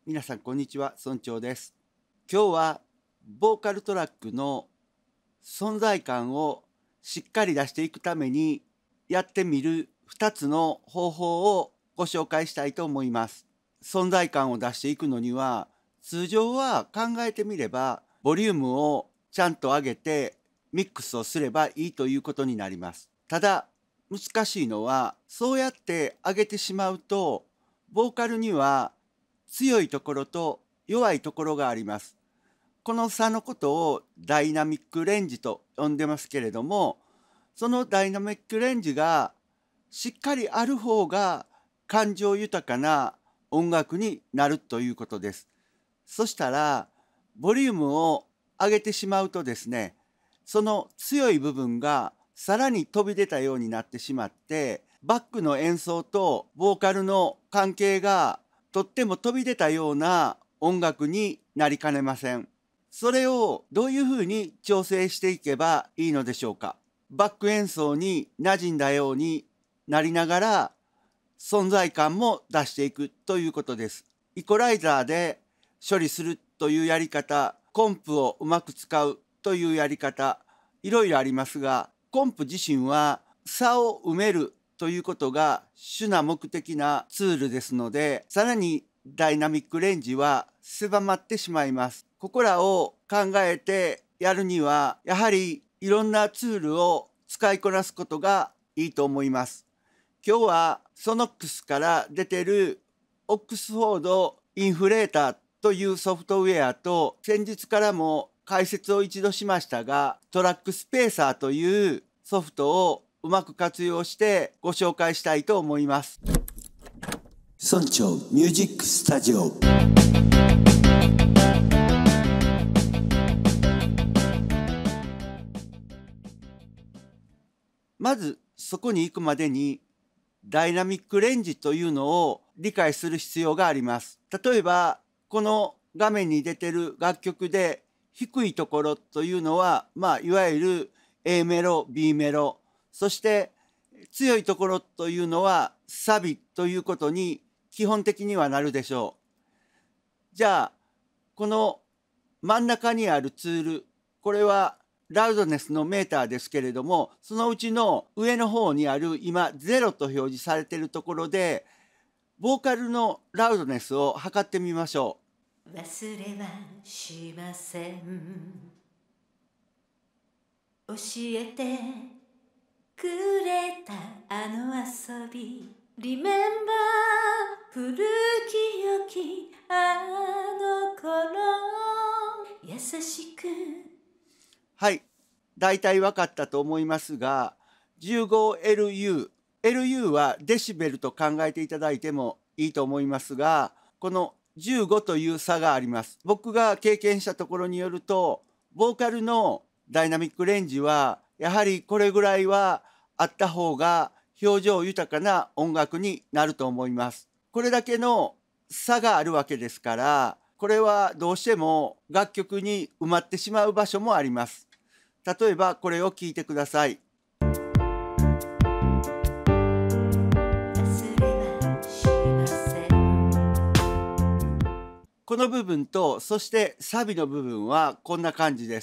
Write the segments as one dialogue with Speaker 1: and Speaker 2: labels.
Speaker 1: 皆さんこんにちは、村長です。今日はボーカルトラックの存在感をしっかり出していくためにやってみる2つの方法をご紹介したいと思います。存在感を出していくのには、通常は考えてみればボリュームをちゃんと上げてミックスをすればいいということになります。ただ難しいのは、そうやって上げてしまうとボーカルには強いところと弱いところがあります。この差のことをダイナミックレンジと呼んでますけれども、そのダイナミックレンジがしっかりある方が感情豊かな音楽になるということです。そしたらボリュームを上げてしまうとですね、その強い部分がさらに飛び出たようになってしまって、バックの演奏とボーカルの関係がとっても飛び出たような音楽になりかねません。それをどういうふうに調整していけばいいのでしょうか。バック演奏に馴染んだようになりながら存在感も出していくということです。イコライザーで処理するというやり方、コンプをうまく使うというやり方、いろいろありますが、コンプ自身は差を埋めるということが主な目的なツールですので、さらにダイナミックレンジは狭まってしまいます。ここらを考えてやるには、やはりいろんなツールを使いこなすことがいいと思います。今日はソノックスから出てるオックスフォードインフレーターというソフトウェアと、先日からも解説を一度しましたが、トラックスペーサーというソフトをうまく活用してご紹介したいと思います。
Speaker 2: 村長ミュージックスタジオ。
Speaker 1: まずそこに行くまでにダイナミックレンジというのを理解する必要があります。例えばこの画面に出てる楽曲で低いところというのは、いわゆる A メロ、B メロ、そして強いところというのはサビということに基本的にはなるでしょう。じゃあこの真ん中にあるツール、これはラウドネスのメーターですけれども、そのうちの上の方にある今0と表示されているところでボーカルのラウドネスを測ってみましょ
Speaker 3: う。忘れはしません。教えてくれたあの遊び、リメンバー古き良きあの頃、優しく。
Speaker 1: はい、だいたい分かったと思いますが、15LU、LU はデシベルと考えていただいてもいいと思いますが、この15という差があります。僕が経験したところによると、ボーカルのダイナミックレンジはやはりこれぐらいはあった方が表情豊かな音楽になると思います。これだけの差があるわけですから、これはどうしても楽曲に埋まってしまう場所もあります。例えばこれを聴いてください。この部分と、そしてサビの部分はこんな感じです。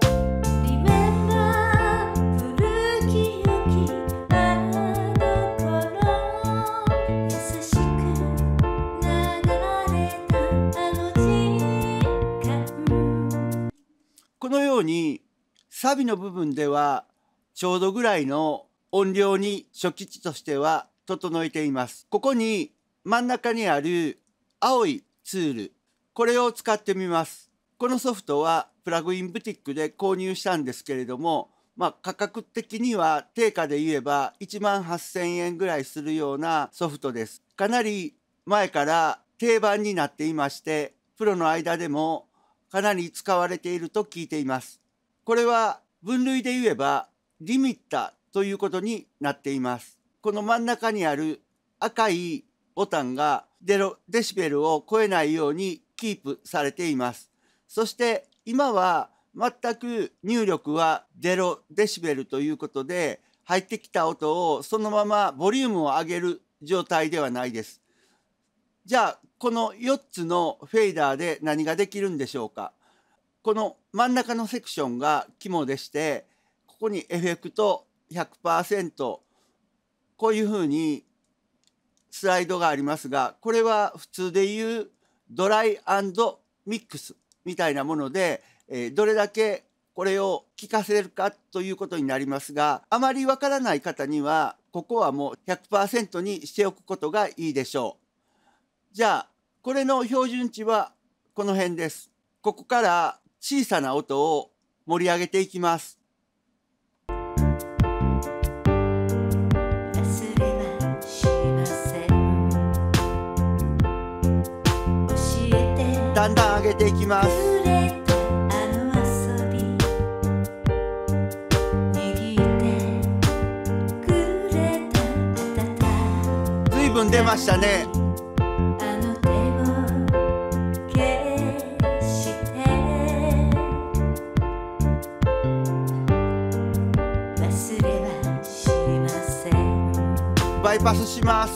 Speaker 1: このようにサビの部分ではちょうどぐらいの音量に初期値としては整えています。ここに真ん中にある青いツール、これを使ってみます。このソフトはプラグインブティックで購入したんですけれども、価格的には定価で言えば18,000円ぐらいするようなソフトです。かなり前から定番になっていまして、プロの間でもかなり使われていると聞いています。これは分類で言えばリミッターということになっています。この真ん中にある赤いボタンがデシベルを超えないようにキープされています。そして今は全く入力は0デシベルということで、入ってきた音をそのままボリュームを上げる状態ではないです。 じゃあこの4つのフェーダーで何ができるんでしょうか。この真ん中のセクションが肝でして、ここにエフェクト 100%、 こういうふうにスライドがありますが、これは普通でいうドライ&ミックスみたいなもので、どれだけこれを効かせるかということになりますが、あまりわからない方にはここはもう 100% にしておくことがいいでしょう。じゃあこれの標準値はこの辺です。ここから小さな音を盛り上げていきます。だんだん上げていきます。ずいぶん出ましたね。バイパスします。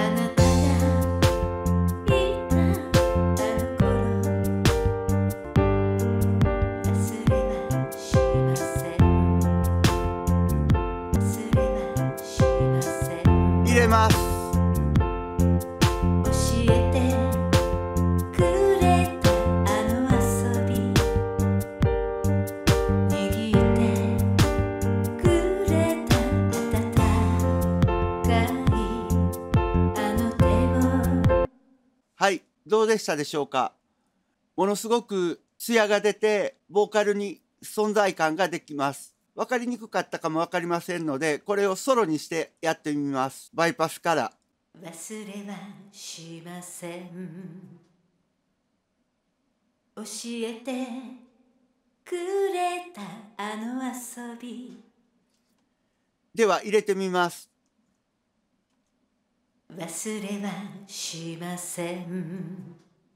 Speaker 1: 入れます。はい、どうでしたでしょうか。ものすごく艶が出てボーカルに存在感ができます。分かりにくかったかも分かりませんので、これをソロにしてやってみます。バイパスから。
Speaker 3: 忘れはしません。教えてくれたあの遊び。
Speaker 1: では入れてみます。
Speaker 3: 忘れはしません。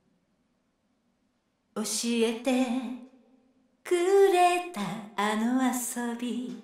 Speaker 3: 教えてくれたあの遊び。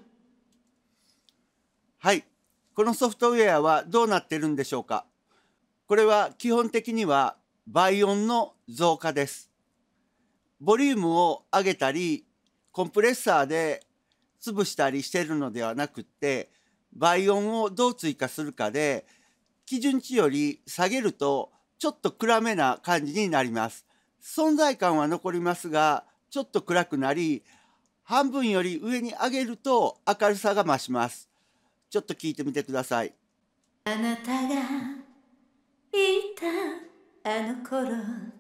Speaker 1: はい、このソフトウェアはどうなっているんでしょうか。これは基本的には倍音の増加です。ボリュームを上げたりコンプレッサーで潰したりしているのではなくって、倍音をどう追加するかで、基準値より下げるとちょっと暗めな感じになります。存在感は残りますが、ちょっと暗くなり、半分より上に上げると明るさが増します。ちょっと聞いてみてください。
Speaker 3: あなたがいたあの頃、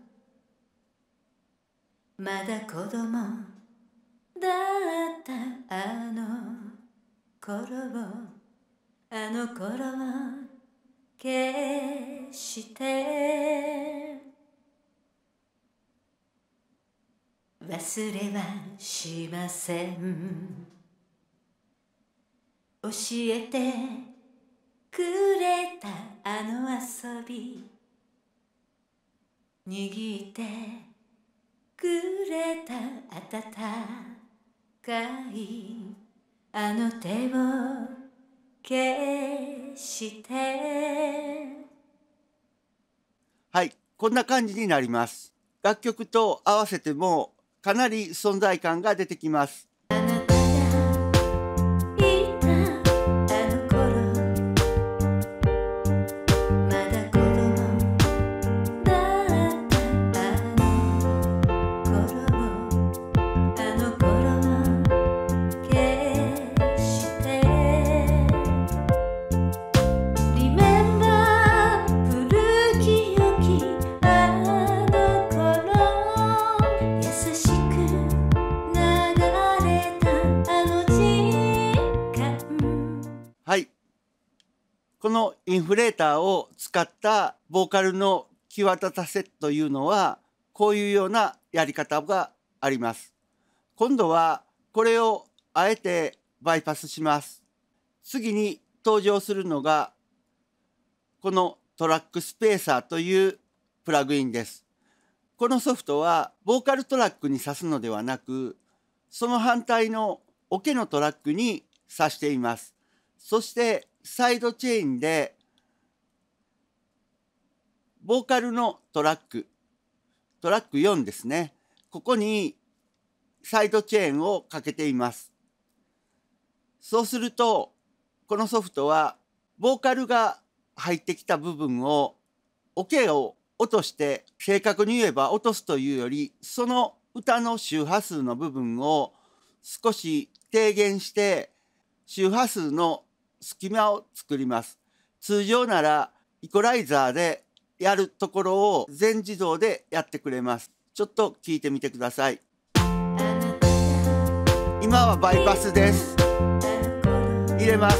Speaker 3: まだ子供だったあの頃を、あの頃を決して忘れはしません。教えてくれたあの遊び。握ってくれた温かいあの手を決して。
Speaker 1: はい、こんな感じになります。楽曲と合わせてもかなり存在感が出てきます。
Speaker 3: あなたがいたあの頃、まだ子供だったあの頃を、あの頃を決して。Remember 古き良きあの頃、優しく流れたあの時間。
Speaker 1: はい、このインフレーターを使ったボーカルの際立たせというのはこういうようなやり方があります。今度はこれをあえてバイパスします。次に登場するのがこのトラックスペーサーというプラグインです。このソフトはボーカルトラックに挿すのではなく、その反対のオケのトラックに挿しています。そしてサイドチェーンでボーカルのトラック4ですね。ここにサイドチェーンをかけています。そうすると、このソフトはボーカルが入ってきた部分をオケを落として、正確に言えば落とすというより、その歌の周波数の部分を少し低減して周波数の隙間を作ります。通常ならイコライザーでやるところを全自動でやってくれます。ちょっと聞いてみてください。今はバイパスです。入れます。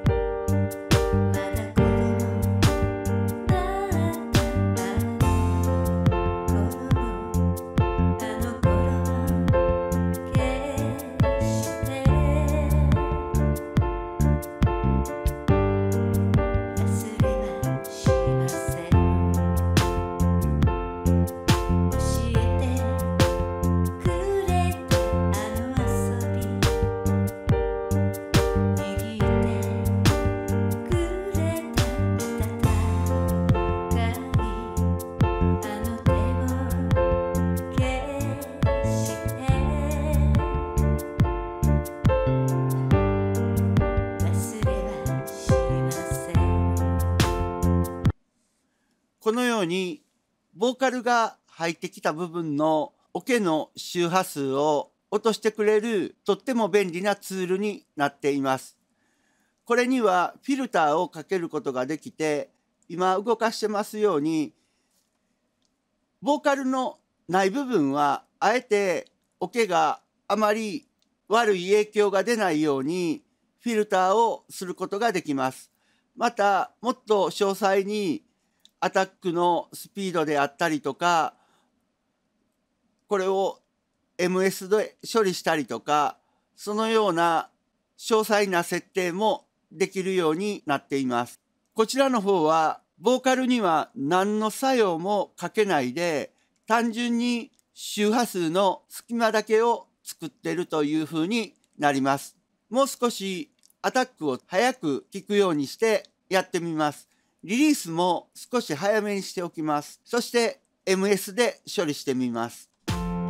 Speaker 1: このようにボーカルが入ってきた部分のオケの周波数を落としてくれるとっても便利なツールになっています。これにはフィルターをかけることができて、今動かしてますようにボーカルのない部分はあえてオケがあまり悪い影響が出ないようにフィルターをすることができます。またもっと詳細にアタックのスピードであったりとか、これを MS で処理したりとか、そのような詳細な設定もできるようになっています。こちらの方はボーカルには何の作用もかけないで、単純に周波数の隙間だけを作っているというふうになります。もう少しアタックを早く聞くようにしてやってみます。リリースも少し早めにしておきます。そして MS で処理してみます。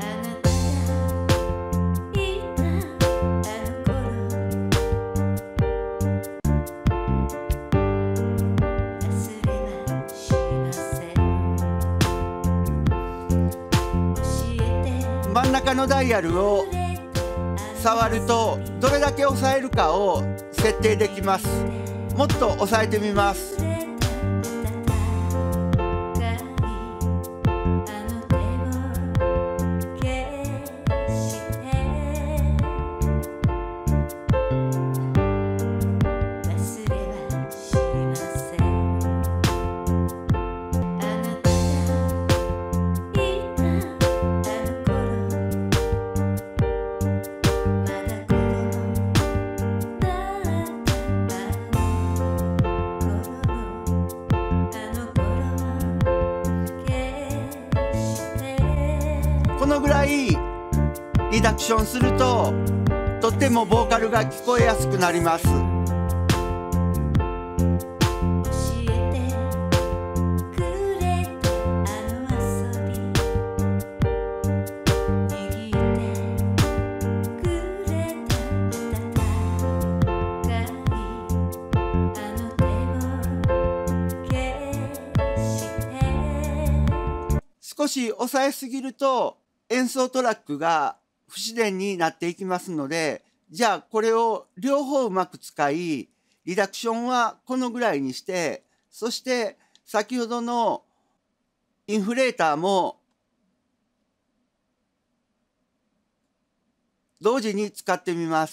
Speaker 1: 真ん中のダイヤルを触るとどれだけ押さえるかを設定できます。もっと押さえてみます。このぐらいリダクションするととってもボーカルが聞こえやすくなります。少し抑えすぎると演奏トラックが不自然になっていきますので、じゃあこれを両方うまく使い、リダクションはこのぐらいにして、そして先ほどのインフレーターも同時に使ってみます。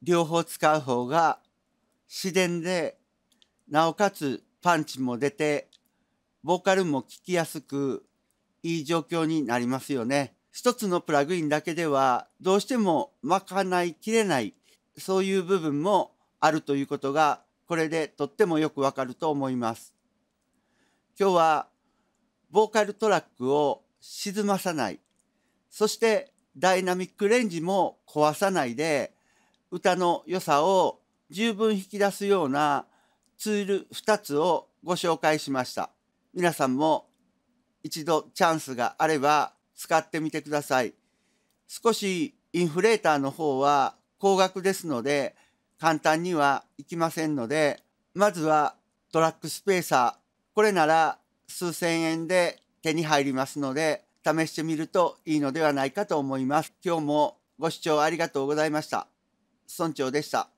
Speaker 1: 両方使う方が自然で、なおかつパンチも出て、ボーカルも聴きやすく、いい状況になりますよね。一つのプラグインだけではどうしても賄いきれない、そういう部分もあるということが、これでとってもよくわかると思います。今日はボーカルトラックを沈まさない、そしてダイナミックレンジも壊さないで、歌の良さを十分引き出すようなツール2つをご紹介しました。皆さんも一度チャンスがあれば使ってみてください。少しインフレーターの方は高額ですので簡単にはいきませんので、まずはトラックスペーサー、これなら数千円で手に入りますので試してみるといいのではないかと思います。今日もご視聴ありがとうございました。村長でした。